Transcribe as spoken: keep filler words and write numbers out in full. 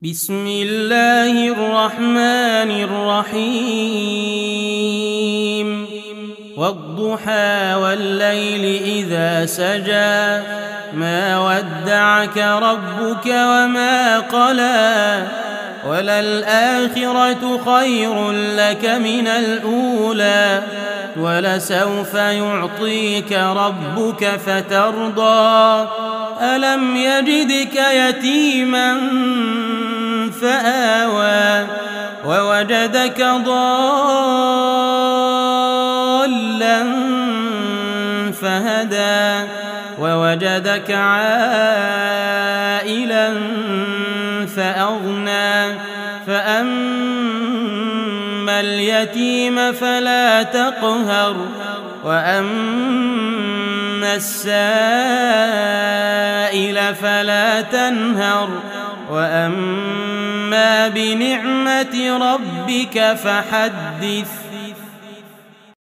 بسم الله الرحمن الرحيم والضحى والليل إذا سجى ما ودعك ربك وما قلى وللآخرة خير لك من الأولى ولسوف يعطيك ربك فترضى ألم يجدك يتيما فآوى ووجدك ضالا فهدى ووجدك عائلا فأغنى فأما اليتيم فلا تقهر وأما السائل فلا تنهر وأما بنعمة ربك فحدث.